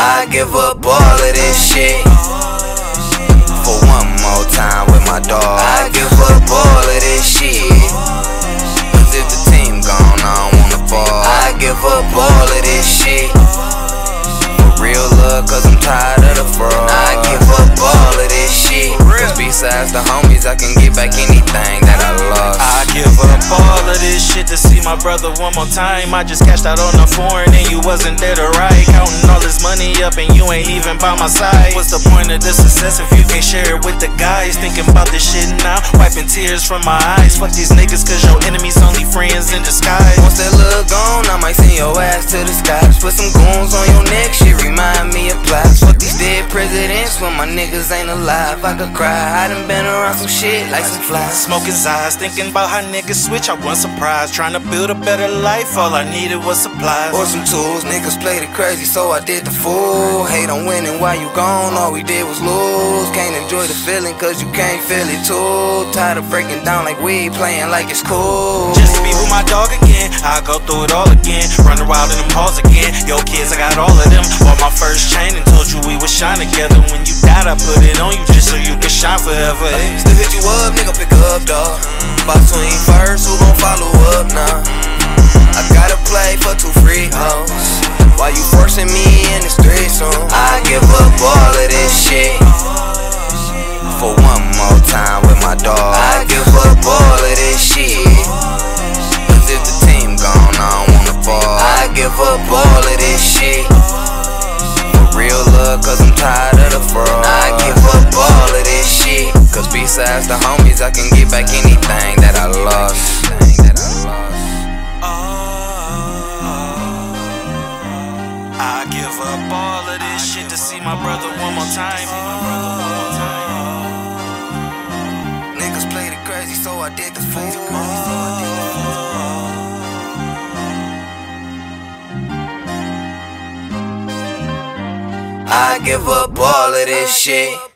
I give up all of this shit for one more time with my dog. I give up all of this shit, cause if the team gone, I don't wanna fall. I give up all of this shit for real love, cause I'm tired of the fraud. I give up all of this shit, cause besides the homies, I can get back anything that I lost. I give up all of this shit to see my brother one more time. I just cashed out on the foreign and you wasn't there to ride. Counting all this money up and you ain't even by my side. What's the point of this success if you can't share it with the guys? Thinking about this shit now, wiping tears from my eyes. Fuck these niggas, cause your enemies only friends in disguise. Once that look gone, I might send your ass to the skies. Put some goons on your neck, shit remind me of plots. Fuck these dead presidents when my niggas ain't alive. I could cry, I done been around some shit like some flies. Smoking eyes, thinking about how niggas switch, I wasn't surprised. Trying to build a better life, all I needed was supplies or some tools. Niggas played it crazy, so I did the fool. Hate on winning while you gone, all we did was lose. Can't enjoy the feeling cause you can't feel it too. Tired of breaking down like we playing like it's cool. Just to be with my dog again, I go through it all again. Running wild in them halls again. Yo kids, I got all of them. Bought my first chain and told you we would shine together. When you died, I put it on you just so you can shine forever. Still hit you up, nigga, pick up, dawg. Box swing first, who gon' follow up now? I gotta play for 2 free hoes while you forcing me in the streets. So I give up all of this shit for one more time with my dog. I give up all of this shit, cause if the team gone, I don't wanna fall. I give up all of this shit for real love, cause I'm tired of the fraud. I give up all of this shit, cause besides the homies, I can get back anything that I lost. I give up all of this shit to see my brother one more time. Niggas played it crazy, so I did the fool. I give up all of this shit